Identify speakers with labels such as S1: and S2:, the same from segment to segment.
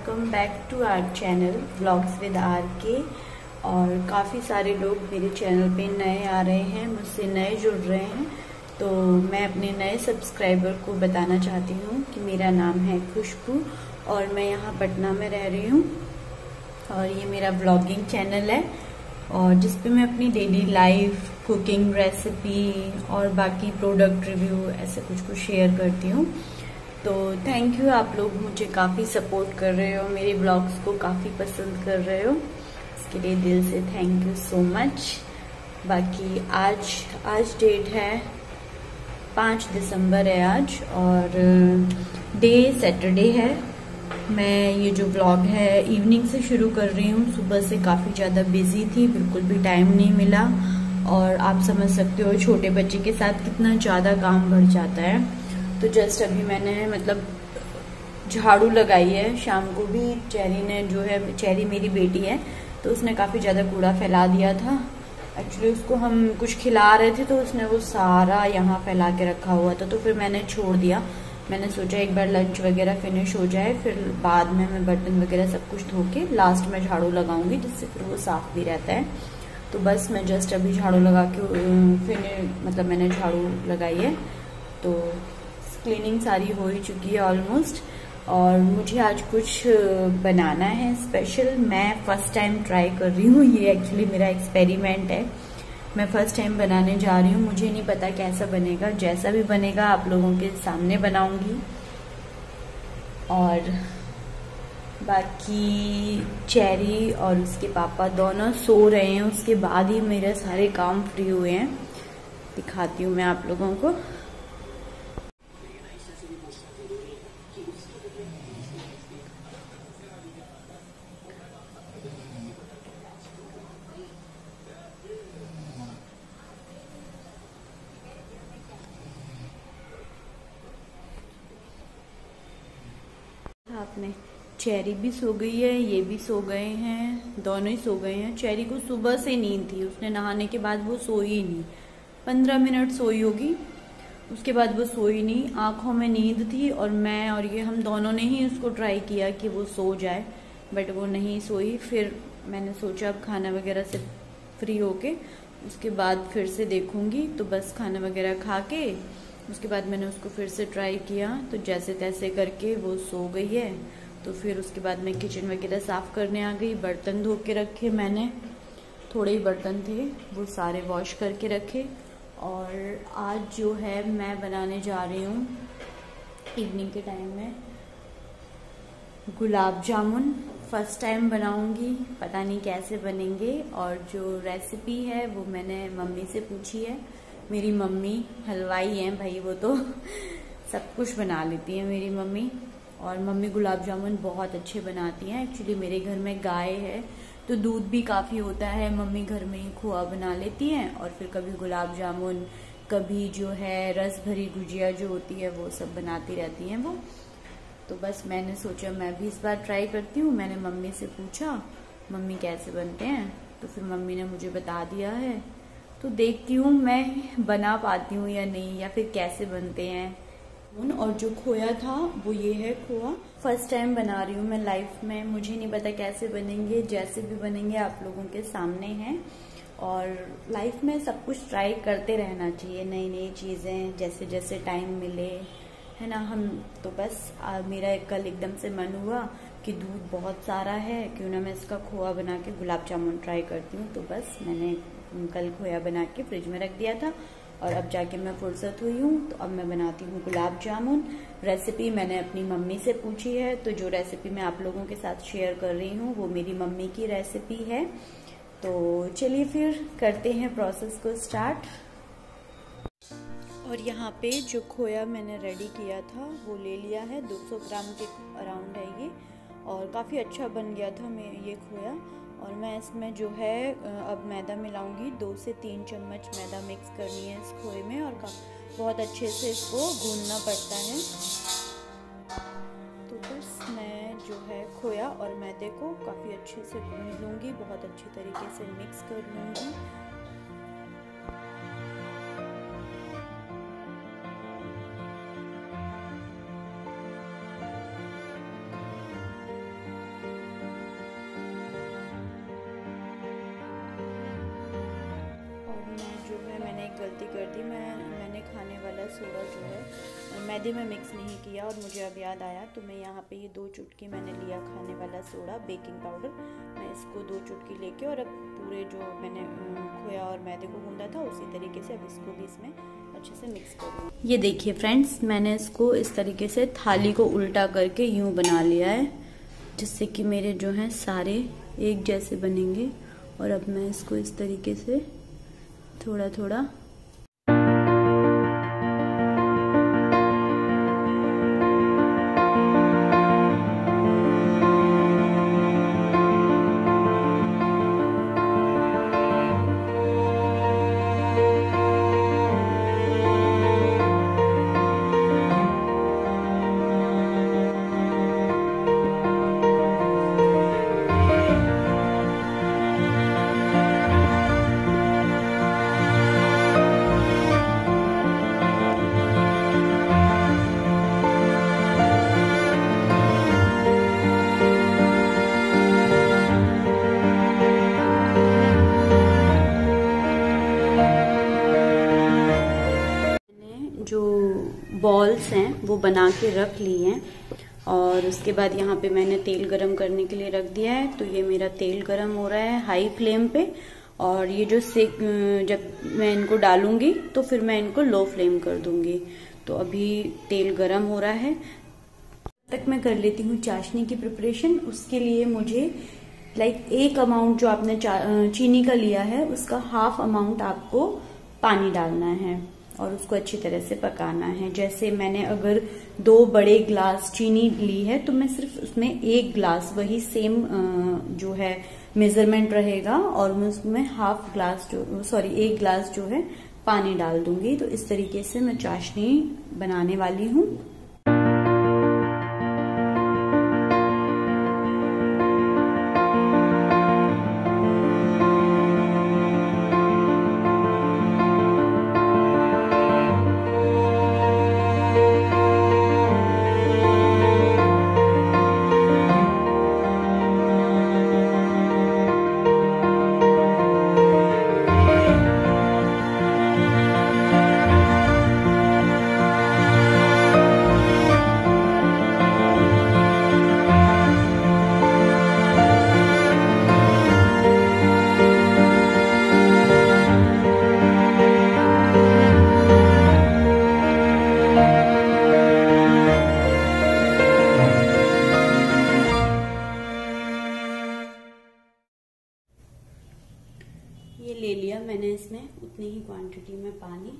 S1: Welcome back to our channel vlogs with R K. और काफ़ी सारे लोग मेरे चैनल पे नए आ रहे हैं, मुझसे नए जुड़ रहे हैं। तो मैं अपने नए सब्सक्राइबर को बताना चाहती हूँ कि मेरा नाम है खुशबू और मैं यहाँ पटना में रह रही हूँ। और ये मेरा व्लॉगिंग चैनल है और जिस पे मैं अपनी डेली लाइफ, कुकिंग, रेसिपी और बाकी प्रोडक्ट रिव्यू ऐसे कुछ शेयर करती हूँ। तो थैंक यू, आप लोग मुझे काफ़ी सपोर्ट कर रहे हो, मेरे ब्लॉग्स को काफ़ी पसंद कर रहे हो, इसके लिए दिल से थैंक यू सो मच। बाकी आज डेट है 5 दिसंबर है आज और डे सैटरडे है। मैं ये जो ब्लॉग है इवनिंग से शुरू कर रही हूँ। सुबह से काफ़ी ज़्यादा बिजी थी, बिल्कुल भी टाइम नहीं मिला और आप समझ सकते हो छोटे बच्चे के साथ कितना ज़्यादा काम बढ़ जाता है। तो जस्ट अभी मैंने झाड़ू लगाई है। शाम को भी चेरी ने जो है, चेरी मेरी बेटी है, तो उसने काफ़ी ज़्यादा कूड़ा फैला दिया था। एक्चुअली उसको हम कुछ खिला रहे थे तो उसने वो सारा यहाँ फैला के रखा हुआ था, तो फिर मैंने छोड़ दिया। मैंने सोचा एक बार लंच वगैरह फिनिश हो जाए, फिर बाद में मैं बर्तन वगैरह सब कुछ धो के लास्ट में झाड़ू लगाऊंगी, जिससे फिर वो साफ भी रहता है। तो बस मैं जस्ट अभी झाड़ू लगा के मैंने झाड़ू लगाई है, तो क्लीनिंग सारी हो ही चुकी है ऑलमोस्ट। और मुझे आज कुछ बनाना है स्पेशल। मैं फर्स्ट टाइम ट्राई कर रही हूँ, ये एक्चुअली मेरा एक्सपेरिमेंट है। मैं फर्स्ट टाइम बनाने जा रही हूँ, मुझे नहीं पता कैसा बनेगा। जैसा भी बनेगा आप लोगों के सामने बनाऊंगी। और बाकी चेरी और उसके पापा दोनों सो रहे हैं, उसके बाद ही मेरे सारे काम फ्री हुए हैं। दिखाती हूँ मैं आप लोगों को। आपने चेरी भी सो गई है, ये भी सो गए हैं, दोनों ही सो गए हैं। चेरी को सुबह से नींद थी, उसने नहाने के बाद वो सोई ही नहीं। 15 मिनट सोई होगी, उसके बाद वो सोई नहीं। आंखों में नींद थी और मैं और ये हम दोनों ने ही उसको ट्राई किया कि वो सो जाए, बट वो नहीं सोई। फिर मैंने सोचा अब खाना वगैरह से फ्री होके उसके बाद फिर से देखूंगी। तो बस खाना वगैरह खा के उसके बाद मैंने उसको फिर से ट्राई किया, तो जैसे तैसे करके वो सो गई है। तो फिर उसके बाद मैं किचन वगैरह साफ़ करने आ गई। बर्तन धो के रखे मैंने, थोड़े ही बर्तन थे, वो सारे वॉश करके रखे। और आज जो है मैं बनाने जा रही हूँ इवनिंग के टाइम में गुलाब जामुन। फर्स्ट टाइम बनाऊंगी, पता नहीं कैसे बनेंगे। और जो रेसिपी है वो मैंने मम्मी से पूछी है। मेरी मम्मी हलवाई हैं भाई, वो तो सब कुछ बना लेती है मेरी मम्मी। और मम्मी गुलाब जामुन बहुत अच्छे बनाती हैं। एक्चुअली मेरे घर में गाय है तो दूध भी काफ़ी होता है। मम्मी घर में ही खोआ बना लेती हैं और फिर कभी गुलाब जामुन, कभी जो है रस भरी गुजिया जो होती है वो सब बनाती रहती हैं वो। तो बस मैंने सोचा मैं भी इस बार ट्राई करती हूँ। मैंने मम्मी से पूछा मम्मी कैसे बनते हैं, तो फिर मम्मी ने मुझे बता दिया है। तो देखती हूँ मैं बना पाती हूँ या नहीं, या फिर कैसे बनते हैं। और जो खोया था वो ये है खोआ। फर्स्ट टाइम बना रही हूँ मैं लाइफ में, मुझे नहीं पता कैसे बनेंगे। जैसे भी बनेंगे आप लोगों के सामने हैं। और लाइफ में सब कुछ ट्राई करते रहना चाहिए, नई नई चीज़ें, जैसे जैसे टाइम मिले, है ना। हम तो बस मेरा कल एकदम से मन हुआ कि दूध बहुत सारा है, क्यों ना मैं इसका खोआ बना के गुलाब जामुन ट्राई करती हूँ। तो बस मैंने कल खोया बना के फ्रिज में रख दिया था और अब जाके मैं फुर्सत हुई हूँ, तो अब मैं बनाती हूँ गुलाब जामुन। रेसिपी मैंने अपनी मम्मी से पूछी है, तो जो रेसिपी मैं आप लोगों के साथ शेयर कर रही हूँ वो मेरी मम्मी की रेसिपी है। तो चलिए फिर करते हैं प्रोसेस को स्टार्ट। और यहाँ पे जो खोया मैंने रेडी किया था वो ले लिया है, 200 ग्राम के अराउंड है ये, और काफ़ी अच्छा बन गया था ये खोया। और मैं इसमें जो है अब मैदा मिलाऊंगी। 2 से 3 चम्मच मैदा मिक्स करनी है इस खोए में, और बहुत अच्छे से इसको गूंदना पड़ता है। तो बस मैं जो है खोया और मैदे को काफ़ी अच्छे से गूंद लूँगी, बहुत अच्छे तरीके से मिक्स कर लूँगी। गलती कर दी, मैंने खाने वाला सोडा जो है मैदे में मिक्स नहीं किया, और मुझे अब याद आया तो मैं यहाँ पे ये 2 चुटकी मैंने लिया खाने वाला सोडा बेकिंग पाउडर। मैं इसको 2 चुटकी लेके और अब पूरे जो मैंने खोया और मैदे को गूंदा था उसी तरीके से अब इसको भी इसमें अच्छे से मिक्स करूँ। ये देखिए फ्रेंड्स, मैंने इसको इस तरीके से थाली को उल्टा करके यूं बना लिया है, जिससे कि मेरे जो हैं सारे एक जैसे बनेंगे। और अब मैं इसको इस तरीके से थोड़ा थोड़ा जो बॉल्स हैं वो बना के रख ली हैं। और उसके बाद यहाँ पे मैंने तेल गरम करने के लिए रख दिया है। तो ये मेरा तेल गरम हो रहा है हाई फ्लेम पे, और ये जो जब मैं इनको डालूंगी तो फिर मैं इनको लो फ्लेम कर दूंगी। तो अभी तेल गरम हो रहा है, तब तक मैं कर लेती हूँ चाशनी की प्रिपरेशन। उसके लिए मुझे एक अमाउंट जो आपने चीनी का लिया है उसका हाफ अमाउंट आपको पानी डालना है और उसको अच्छी तरह से पकाना है। जैसे मैंने अगर 2 बड़े ग्लास चीनी ली है तो मैं सिर्फ उसमें 1 ग्लास, वही सेम जो है मेजरमेंट रहेगा, और मैं उसमें 1 ग्लास जो है पानी डाल दूंगी। तो इस तरीके से मैं चाशनी बनाने वाली हूँ। ये ले लिया मैंने इसमें उतनी ही क्वांटिटी में पानी।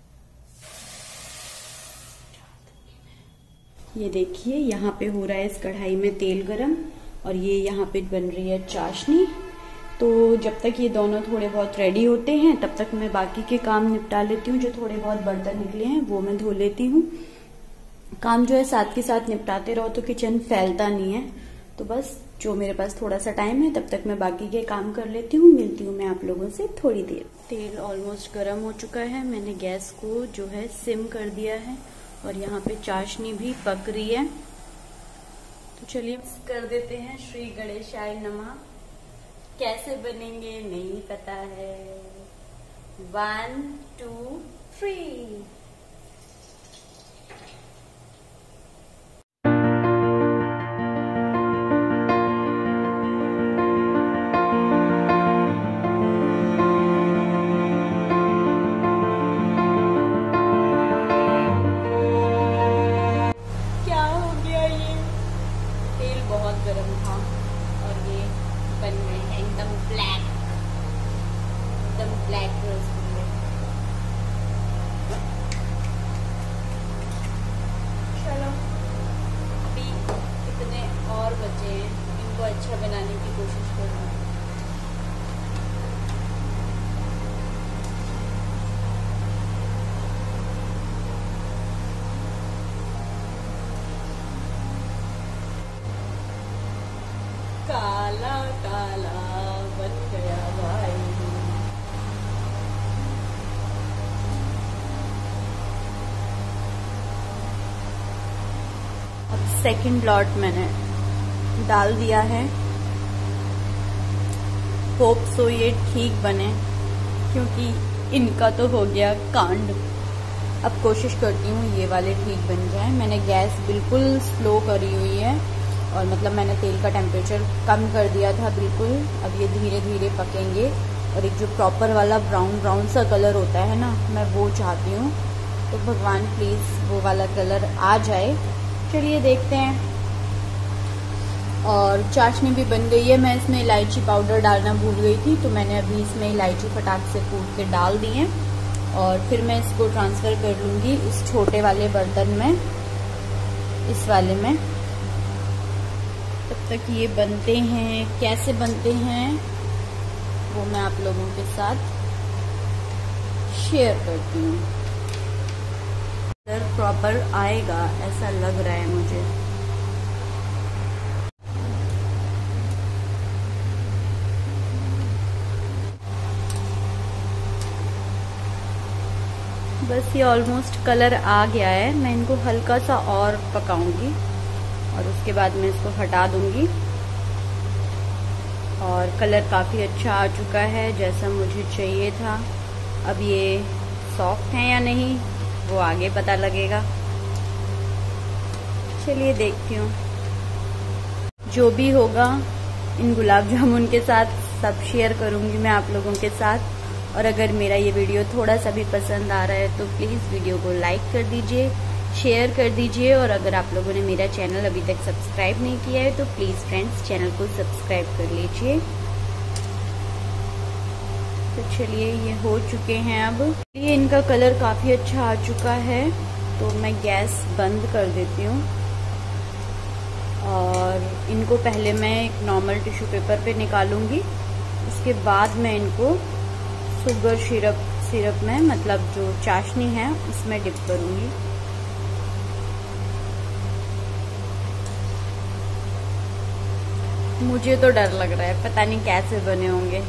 S1: ये देखिए यहाँ पे हो रहा है इस कढ़ाई में तेल गरम, और ये यहाँ पे बन रही है चाशनी। तो जब तक ये दोनों थोड़े बहुत रेडी होते हैं तब तक मैं बाकी के काम निपटा लेती हूँ। जो थोड़े बहुत बर्तन निकले हैं वो मैं धो लेती हूँ। काम जो है साथ के साथ निपटाते रहो तो किचन फैलता नहीं है। तो बस जो मेरे पास थोड़ा सा टाइम है तब तक मैं बाकी के काम कर लेती हूँ। मिलती हूँ मैं आप लोगों से थोड़ी देर। तेल ऑलमोस्ट गर्म हो चुका है, मैंने गैस को जो है सिम कर दिया है, और यहाँ पे चाशनी भी पक रही है। तो चलिए कर देते हैं श्री गणेशाय नमः। कैसे बनेंगे नहीं पता है। 1 2 3। गरम था और ये बन गए हैं एकदम ब्लैक रसगुल्ले। चलो अभी कितने और बचे हैं, इनको अच्छा बनाने की कोशिश करूँगी। काला काला बन गया भाई। अब सेकंड लॉट मैंने डाल दिया है। होप सो ये ठीक बने, क्योंकि इनका तो हो गया कांड। अब कोशिश करती हूँ ये वाले ठीक बन जाए। मैंने गैस बिल्कुल स्लो करी हुई है और मतलब मैंने तेल का टेम्परेचर कम कर दिया था बिल्कुल। अब ये धीरे धीरे पकेंगे और एक जो प्रॉपर वाला ब्राउन ब्राउन सा कलर होता है ना, मैं वो चाहती हूँ। तो भगवान प्लीज़ वो वाला कलर आ जाए। चलिए देखते हैं। और चाशनी भी बन गई है। मैं इसमें इलायची पाउडर डालना भूल गई थी, तो मैंने अभी इसमें इलायची फटाक से कूट के डाल दी है और फिर मैं इसको ट्रांसफ़र कर लूँगी इस छोटे वाले बर्तन में, इस वाले में। तब तक ये बनते हैं, कैसे बनते हैं वो मैं आप लोगों के साथ शेयर करती हूँ। कलर प्रॉपर आएगा ऐसा लग रहा है मुझे। बस ये ऑलमोस्ट कलर आ गया है। मैं इनको हल्का सा और पकाऊंगी और उसके बाद मैं इसको हटा दूंगी। और कलर काफ़ी अच्छा आ चुका है जैसा मुझे चाहिए था। अब ये सॉफ्ट है या नहीं वो आगे पता लगेगा। चलिए देखती हूँ। जो भी होगा इन गुलाब जामुन के साथ सब शेयर करूँगी मैं आप लोगों के साथ। और अगर मेरा ये वीडियो थोड़ा सा भी पसंद आ रहा है तो प्लीज़ वीडियो को लाइक कर दीजिए, शेयर कर दीजिए। और अगर आप लोगों ने मेरा चैनल अभी तक सब्सक्राइब नहीं किया है तो प्लीज़ फ्रेंड्स चैनल को सब्सक्राइब कर लीजिए। तो चलिए ये हो चुके हैं। अब ये इनका कलर काफ़ी अच्छा आ चुका है तो मैं गैस बंद कर देती हूँ। और इनको पहले मैं एक नॉर्मल टिश्यू पेपर पे निकालूंगी, उसके बाद मैं इनको शुगर सिरप में मतलब जो चाशनी है उसमें डिप करूंगी। मुझे तो डर लग रहा है, पता नहीं कैसे बने होंगे।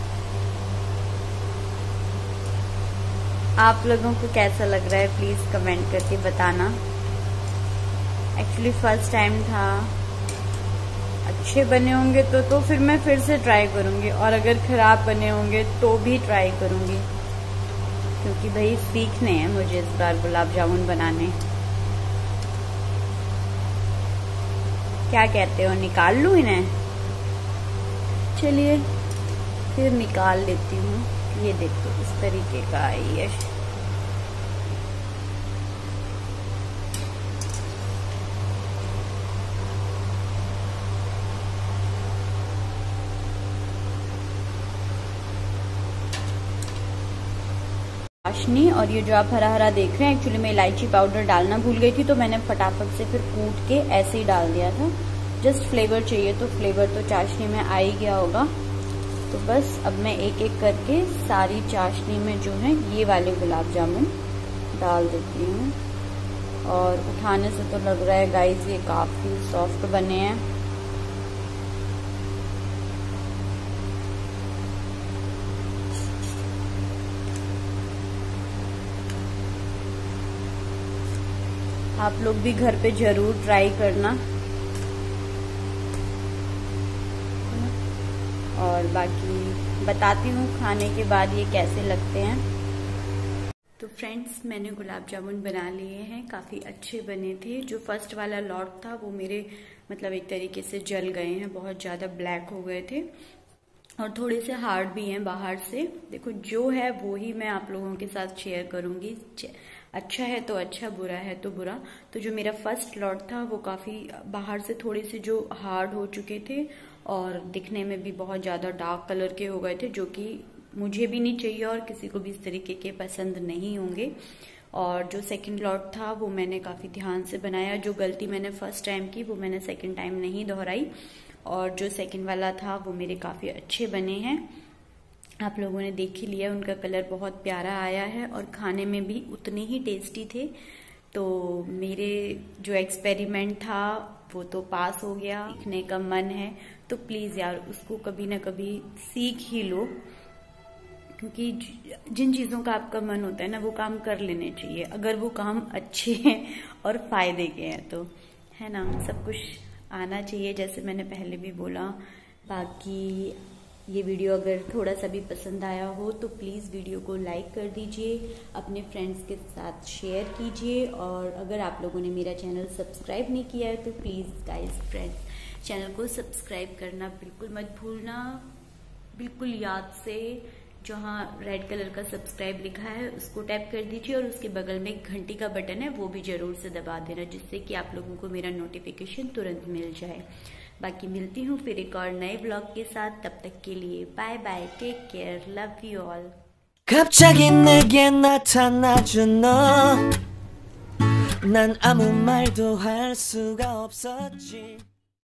S1: आप लोगों को कैसा लग रहा है प्लीज कमेंट करके बताना। एक्चुअली फर्स्ट टाइम था। अच्छे बने होंगे तो फिर मैं फिर से ट्राई करूंगी, और अगर खराब बने होंगे तो भी ट्राई करूंगी, क्योंकि भाई सीखने हैं मुझे इस बार गुलाब जामुन बनाने। क्या कहते हो, निकाल लूं इन्हें? चलिए फिर निकाल लेती हूँ। ये देखो इस तरीके का है ये। चाशनी और ये जो आप हरा हरा देख रहे हैं, एक्चुअली मैं इलायची पाउडर डालना भूल गई थी तो मैंने फटाफट से फिर कूट के ऐसे ही डाल दिया था। जस्ट फ्लेवर चाहिए तो फ्लेवर तो चाशनी में आ ही गया होगा। तो बस अब मैं एक एक करके सारी चाशनी में जो है ये वाले गुलाब जामुन डाल देती हूँ। और उठाने से तो लग रहा है गाइस ये काफ़ी सॉफ्ट बने हैं। आप लोग भी घर पे जरूर ट्राई करना। और बाकी बताती हूँ खाने के बाद ये कैसे लगते हैं। तो फ्रेंड्स मैंने गुलाब जामुन बना लिए हैं, काफ़ी अच्छे बने थे। जो फर्स्ट वाला लॉट था वो मेरे मतलब एक तरीके से जल गए हैं, बहुत ज़्यादा ब्लैक हो गए थे और थोड़े से हार्ड भी हैं बाहर से। देखो जो है वो ही मैं आप लोगों के साथ शेयर करूँगी। अच्छा है तो अच्छा, बुरा है तो बुरा। तो जो मेरा फर्स्ट लॉट था वो काफ़ी बाहर से थोड़े से जो हार्ड हो चुके थे और दिखने में भी बहुत ज़्यादा डार्क कलर के हो गए थे, जो कि मुझे भी नहीं चाहिए और किसी को भी इस तरीके के पसंद नहीं होंगे। और जो सेकंड लॉट था वो मैंने काफ़ी ध्यान से बनाया। जो गलती मैंने फर्स्ट टाइम की वो मैंने सेकंड टाइम नहीं दोहराई। और जो सेकंड वाला था वो मेरे काफ़ी अच्छे बने हैं। आप लोगों ने देख ही लिया, उनका कलर बहुत प्यारा आया है और खाने में भी उतने ही टेस्टी थे। तो मेरे जो एक्सपेरिमेंट था वो तो पास हो गया। सीखने का मन है तो प्लीज़ यार उसको कभी ना कभी सीख ही लो, क्योंकि जिन चीज़ों का आपका मन होता है ना वो काम कर लेने चाहिए, अगर वो काम अच्छे हैं और फायदे के हैं तो, है ना। सब कुछ आना चाहिए जैसे मैंने पहले भी बोला। बाकी ये वीडियो अगर थोड़ा सा भी पसंद आया हो तो प्लीज़ वीडियो को लाइक कर दीजिए, अपने फ्रेंड्स के साथ शेयर कीजिए, और अगर आप लोगों ने मेरा चैनल सब्सक्राइब नहीं किया है तो प्लीज़ गाइस फ्रेंड्स चैनल को सब्सक्राइब करना बिल्कुल मत भूलना, बिल्कुल याद से जहाँ रेड कलर का सब्सक्राइब लिखा है उसको टैप कर दीजिए, और उसके बगल में एक घंटी का बटन है वो भी जरूर से दबा देना, जिससे कि आप लोगों को मेरा नोटिफिकेशन तुरंत मिल जाए। बाकी मिलती हूँ फिर एक और नए ब्लॉग के साथ, तब तक के लिए bye bye, take care, love you all.
S2: 갑자기 내게 나타나준 너, 난 아무 말도 할 수가 없었지.